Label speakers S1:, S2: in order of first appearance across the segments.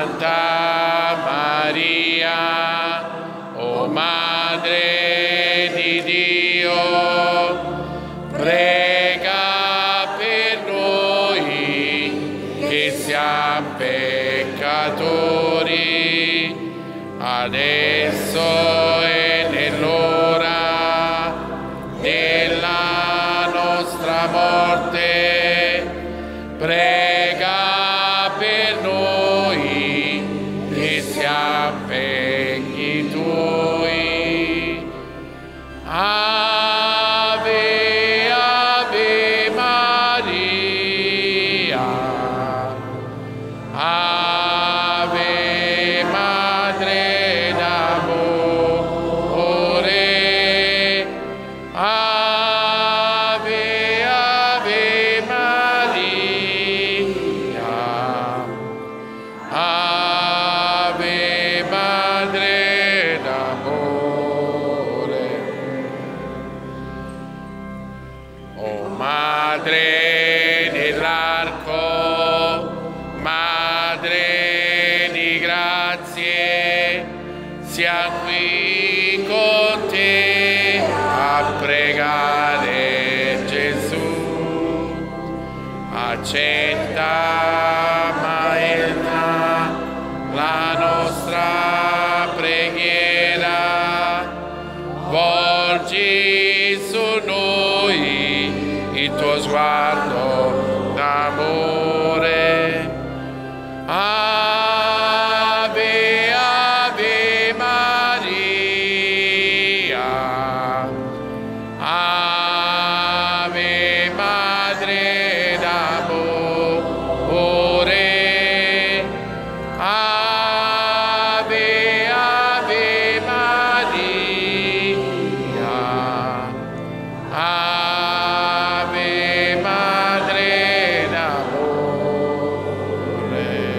S1: Santa Maria, o Madre di Dio, prega per noi che siamo peccatori, adesso e nell'ora della nostra morte. Prega per noi che siamo figli tuoi. Ave, Ave Maria. Ave Madre d'amore. Ave, Ave Maria. Ave Madre d'amore. O Madre dell'arco, Madre di grazie, siamo qui con te a pregare Gesù. Accetta, Maestra, la nostra preghiera, volgi su noi il tuo sguardo d'amore. Ave, Ave Maria. Ave Madre d'amore. Ave, Ave Maria. Ave Madre d'amore.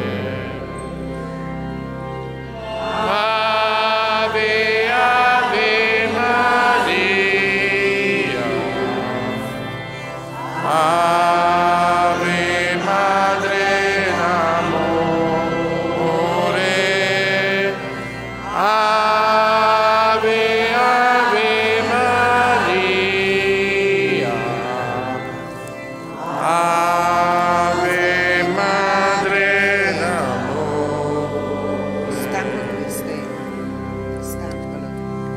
S1: Ave, Ave Maria. Ave Madre d'amore. Ave, Ave Maria. Ave Madre d'amore.
S2: Stampalo Cristo. Stampalo.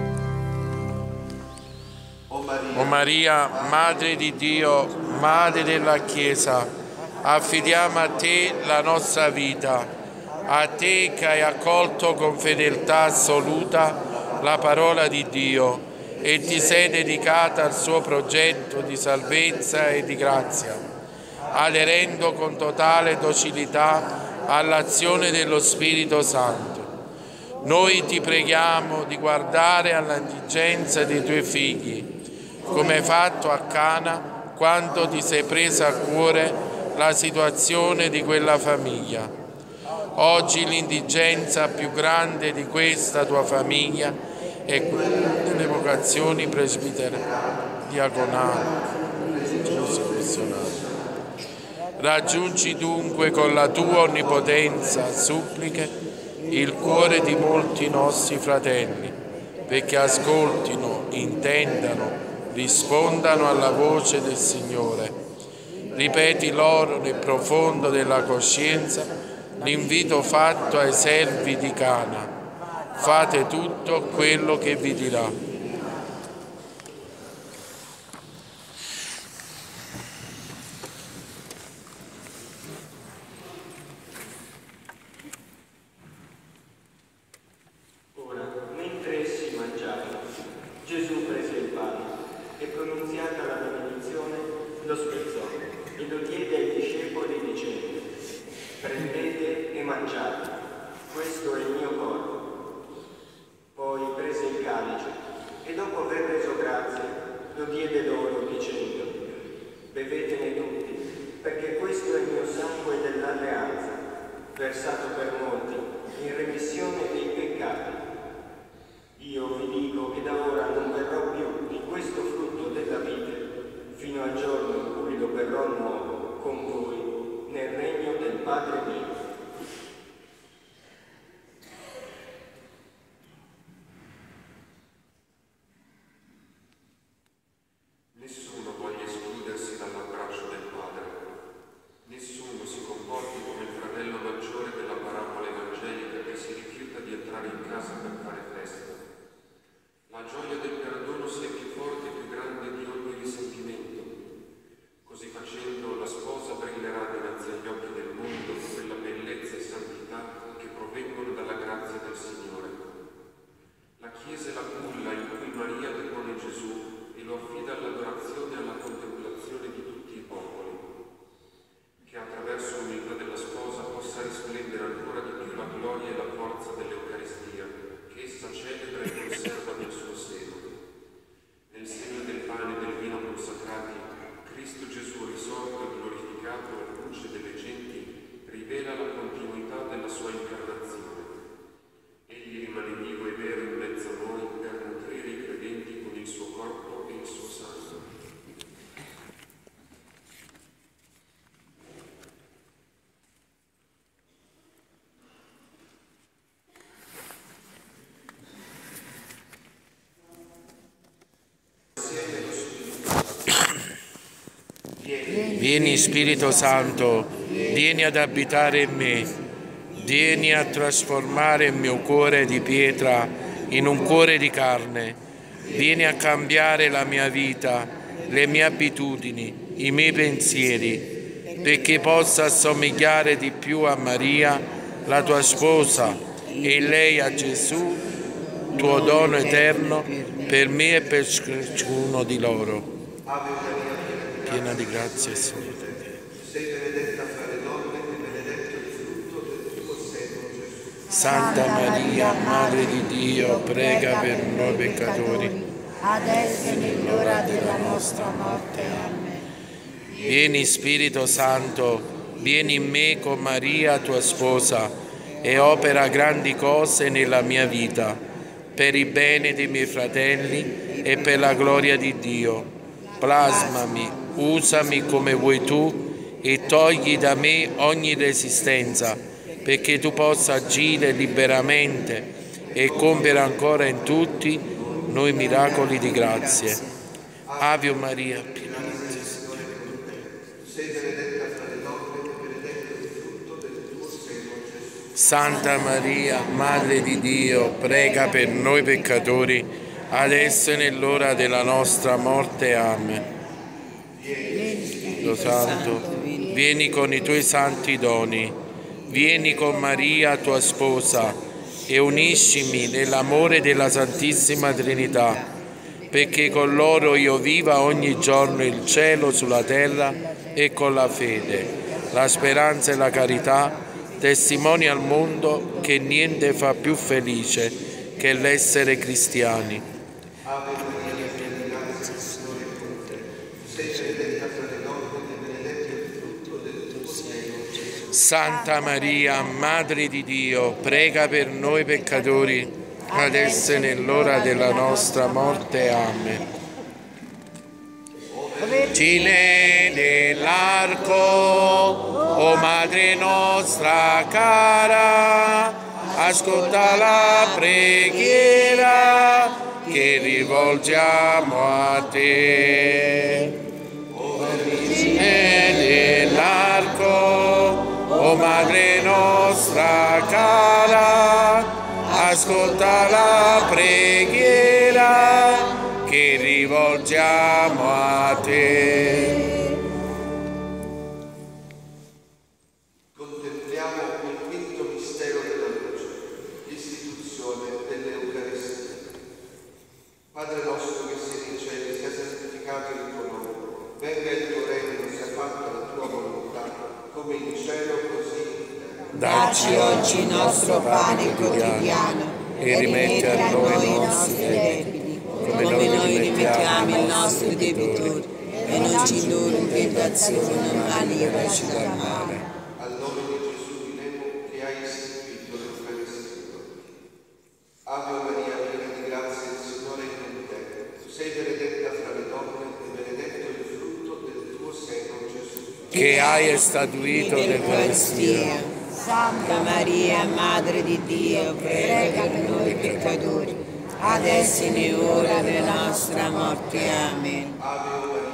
S1: O Maria, Madre di Dio, Madre della Chiesa, affidiamo a te la nostra vita, a te che hai accolto con fedeltà assoluta la parola di Dio e ti sei dedicata al suo progetto di salvezza e di grazia, aderendo con totale docilità all'azione dello Spirito Santo. Noi ti preghiamo di guardare all'indigenza dei tuoi figli, come hai fatto a Cana quando ti sei presa a cuore la situazione di quella famiglia. Oggi l'indigenza più grande di questa tua famiglia è quella delle vocazioni presbiterali, diaconali, missionali. Raggiungi dunque con la tua onnipotenza suppliche il cuore di molti nostri fratelli, perché ascoltino, intendano, rispondano alla voce del Signore. Ripeti loro nel profondo della coscienza l'invito fatto ai servi di Cana: fate tutto quello che vi dirà.
S3: versato per molti in remissione dei peccati. Io vi dico che da ora non berrò più di questo frutto della vite fino al giorno in cui lo berrò nuovo con voi nel regno del Padre mio.
S4: Nessuno voglia escludersi dall'abbraccio del Padre. Nessuno si comporti come il fratello maggiore della parabola evangelica che si rifiuta di entrare in casa per fare festa. La gioia del perdono sia più forte e più grande di ogni risentimento. Così facendo la sposa brillerà dinanzi agli occhi del mondo con quella bellezza e santità che provengono dalla grazia del Signore. La Chiesa è la culla in cui Maria depone Gesù e lo affida all'adorazione e alla contemplazione di tutti i popoli. Che attraverso l'unità della sposa possa risplendere ancora di più la gloria e la forza dell'Eucaristia, che essa celebra e conserva nel suo seno. Nel segno del pane e del vino consacrati, Cristo Gesù risorto e glorificato alla luce delle genti rivela la continuità della sua incarnazione. Egli rimane vivo e vero in mezzo a noi per nutrire i credenti con il suo corpo e il suo sangue.
S1: Vieni Spirito Santo, vieni ad abitare in me, vieni a trasformare il mio cuore di pietra in un cuore di carne, vieni a cambiare la mia vita, le mie abitudini, i miei pensieri, perché possa assomigliare di più a Maria, la tua sposa, e lei a Gesù, tuo dono eterno, per me e per ciascuno di loro. Piena di grazia, Signore.
S5: Sei benedetta fra le donne e benedetto il frutto del tuo seno, Gesù.
S1: Santa Maria, Madre di Dio, prega per noi peccatori,
S6: adesso e nell'ora della nostra morte. Amen.
S1: Vieni Spirito Santo, vieni in me con Maria, tua sposa, e opera grandi cose nella mia vita, per il bene dei miei fratelli e per la gloria di Dio. Plasmami, usami come vuoi tu e togli da me ogni resistenza, perché tu possa agire liberamente e compiere ancora in tutti noi miracoli di grazie. Ave Maria, piena di grazia.
S5: Sei benedetta fra le donne e benedetto il frutto del tuo seno, Gesù.
S1: Santa Maria, Madre di Dio, prega per noi peccatori, adesso e nell'ora della nostra morte. Amen. Spirito Santo, vieni con i tuoi santi doni, vieni con Maria, tua sposa, e uniscimi nell'amore della Santissima Trinità, perché con loro io viva ogni giorno il cielo sulla terra e con la fede, la speranza e la carità testimoni al mondo che niente fa più felice che l'essere cristiani.
S5: Ave Maria, piena di grazia, il Signore è con te. Sei benedetta fra le donne e benedetto il frutto del tuo seno, Gesù.
S1: Santa Maria, Madre di Dio, prega per noi peccatori, adesso e nell'ora della nostra morte. Amen. Vergine dell'Arco, o Madre nostra cara, ascolta la preghiera che rivolgiamo a te. O Vergine dell'Arco, o Madre nostra cara, ascolta la preghiera che rivolgiamo a te.
S5: Contempliamo il quinto mistero della luce, l'istituzione dell'Eucaristia. Padre nostro che sei nei cieli, sia santificato il tuo nome, venga il tuo regno, sia fatta la tua volontà, come in cielo così in terra.
S6: Dacci oggi il nostro pane quotidiano e rimetti a noi i nostri debiti, come noi rimettiamo i nostri debitori, e non ci indurre in tentazione, ma liberaci dal male.
S5: Al nome di Gesù diremo che hai istituito l'Eucaristia. Ave Maria, piena di grazia, il Signore è con te. Tu sei benedetta fra le donne e benedetto il frutto del tuo seno, Gesù.
S1: Che hai statuito l'Eucaristia.
S6: Santa Maria, Madre di Dio, prega per noi peccatori, adesso e nell'ora della nostra morte. Amen.
S5: Ave Maria,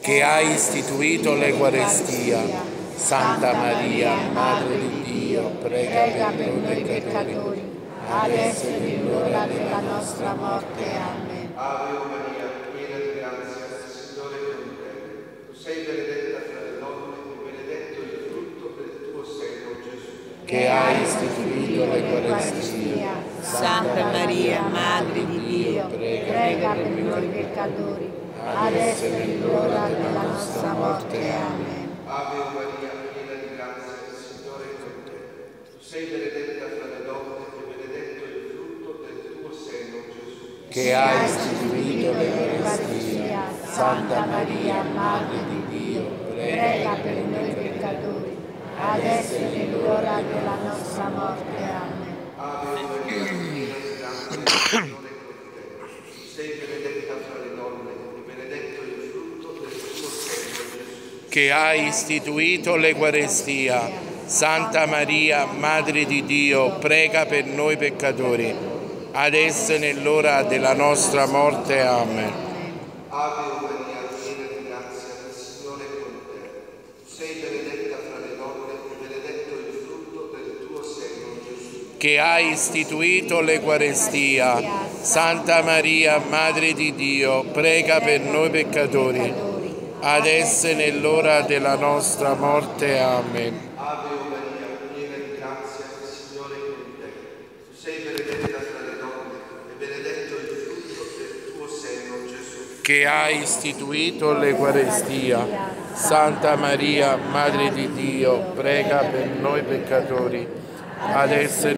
S1: che hai istituito l'Eucaristia. Santa Maria, Madre di Dio, prega per noi peccatori, adesso è l'ora della nostra morte. Amen.
S5: Ave Maria, piena di grazia, il Signore è con te. Tu sei benedetta fra le donne e benedetto il frutto del tuo seno, Gesù.
S1: Che hai istituito l'Eucaristia.
S6: Santa Maria, Madre di Dio,
S7: prega per noi peccatori, adesso è l'ora della nostra morte. Amen.
S5: Ave Maria, piena di grazia, il Signore è con te. Tu sei benedetta fra le donne e benedetto il frutto del tuo seno, Gesù.
S1: Che hai istituito l'Eucaristia.
S7: Santa Maria, Madre di Dio, prega per noi peccatori, adesso è l'ora della nostra morte. Amen.
S5: Ave Maria, piena di grazia, il Signore è con te. Tu sei benedetta fra le donne e benedetto il frutto del tuo seno, Gesù.
S1: Che hai istituito l'Eucaristia. Santa Maria, Madre di Dio, prega per noi peccatori, adesso e nell'ora della nostra morte. Amen.
S5: Ave Maria, piena di grazia, il Signore è con te. Tu sei benedetta fra le donne e benedetto il frutto del tuo seno, Gesù.
S1: Che hai istituito l'Eucaristia. Santa Maria, Madre di Dio, prega per noi peccatori, adesso e nell'ora della nostra morte. Amen.
S5: Ave Maria, piena di grazia, il Signore è con te. Tu sei benedetta fra le donne e benedetto il frutto del tuo seno, Gesù.
S1: Che hai istituito l'Eucaristia. Santa Maria, Madre di Dio, prega per noi peccatori, adesso e